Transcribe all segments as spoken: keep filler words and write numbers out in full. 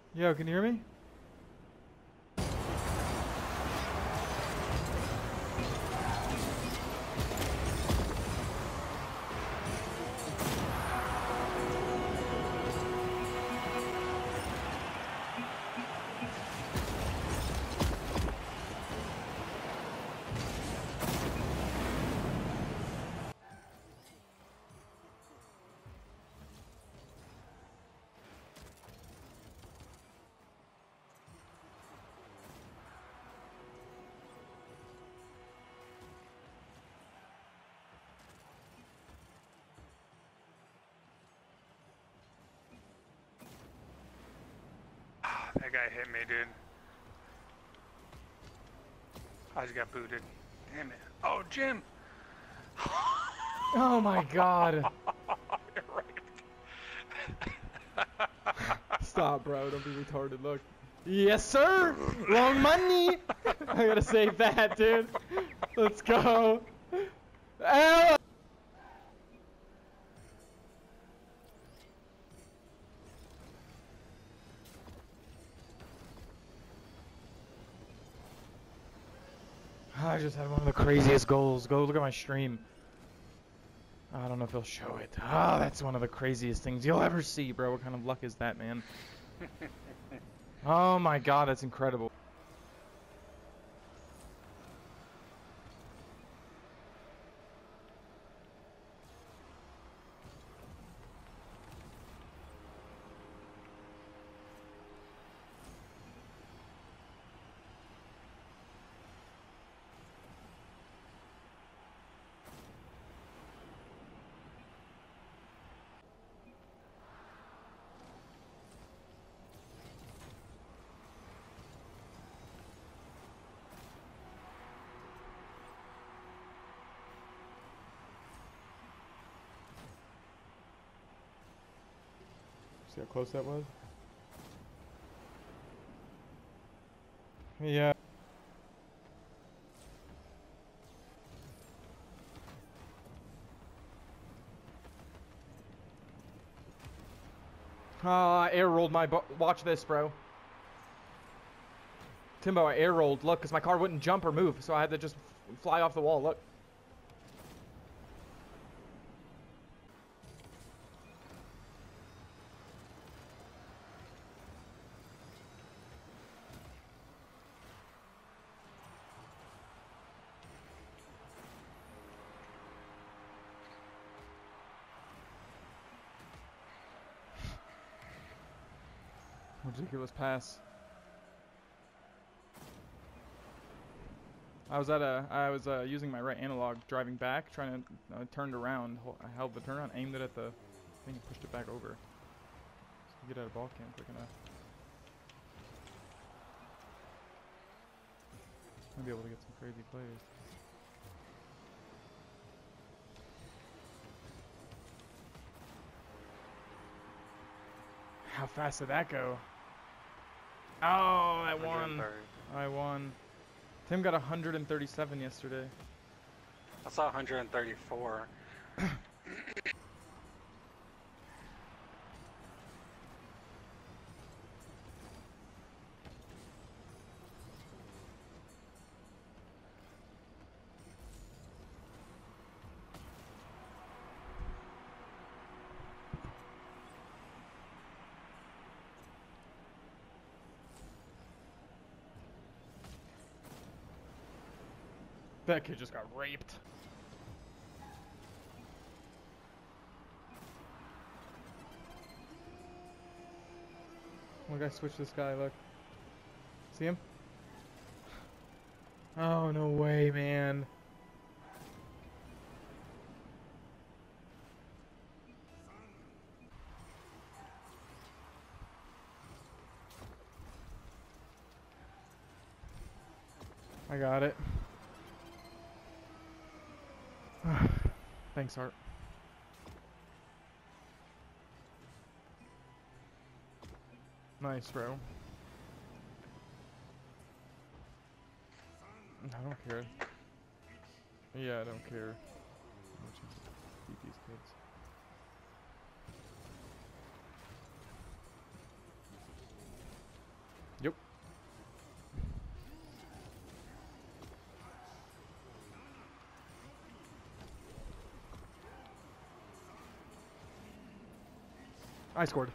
Yo, can you hear me? That guy hit me, dude. I just got booted. Damn it. Oh, Jim! Oh my god. Stop, bro. Don't be retarded. Look. Yes, sir! Wrong money! I gotta save that, dude. Let's go. Ow! I just had one of the craziest goals. Go look at my stream. I don't know if he'll show it. Ah, oh, that's one of the craziest things you'll ever see, bro. What kind of luck is that, man? Oh my god, that's incredible. See how close that was? Yeah. Ah, uh, air rolled my bo- watch this, bro. Timbo, I air rolled. Look, because my car wouldn't jump or move, so I had to just fly off the wall. Look. Ridiculous pass. I was at a, I was uh, using my right analog, driving back, trying to uh, turn around. I held the turnaround, aimed it at the thing, and pushed it back over. So get out of ball cam quick enough. I'll be able to get some crazy plays. How fast did that go? Oh, I won. I won. Tim got one hundred thirty-seven yesterday. I saw one hundred thirty-four. That kid just got raped. Look, I switched this guy, look. See him? Oh, no way, man. I got it. Thanks, Art. Nice, bro. I don't care. Yeah, I don't care. Beat these kids. I scored.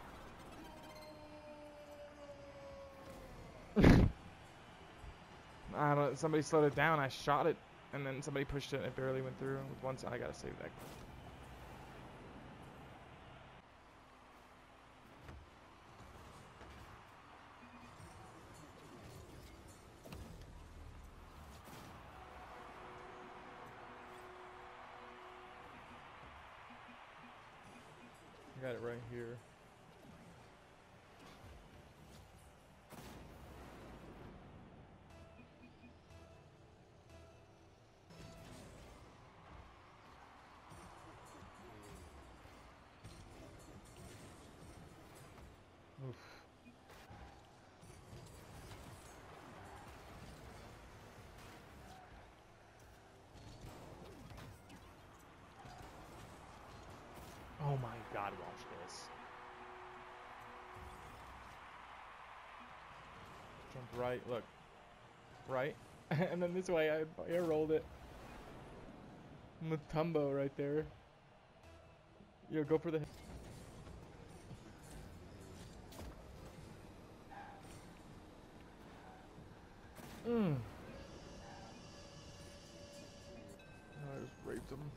I don't. Somebody slowed it down. I shot it, and then somebody pushed it, and it barely went through. With one side, I gotta save that. I got it right here. Oof. Oh my God, watch this. Jump right, look. Right? And then this way, I, I rolled it. Mutombo right there. Yo, go for the... Mmm. I just raped him.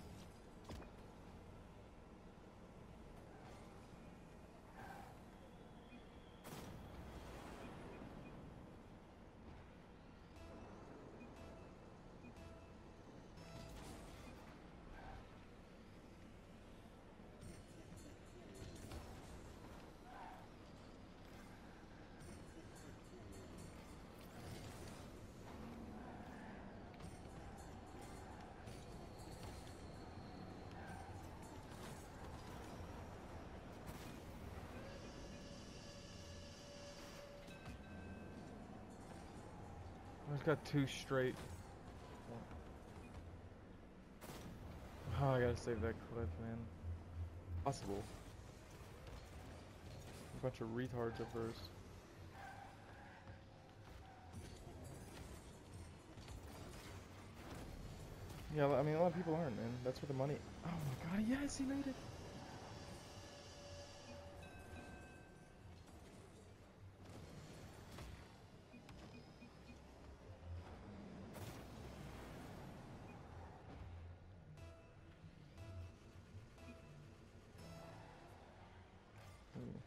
I just got two straight. Oh, I gotta save that clip, man. Possible. A bunch of retards at first. Yeah, I mean, a lot of people aren't, man. That's where the money... Oh my God, yes, he made it! Ooh.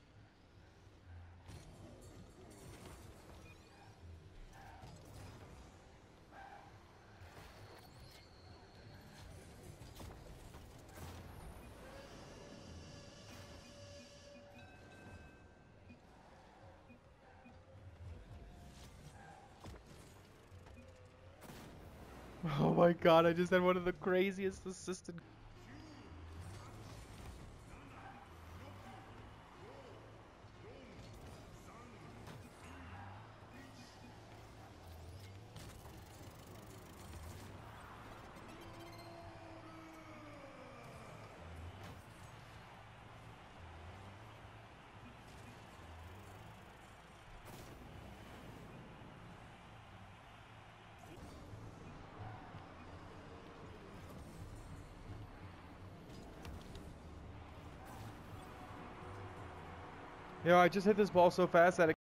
Oh my God, I just had one of the craziest assisted... Yo, I just hit this ball so fast that it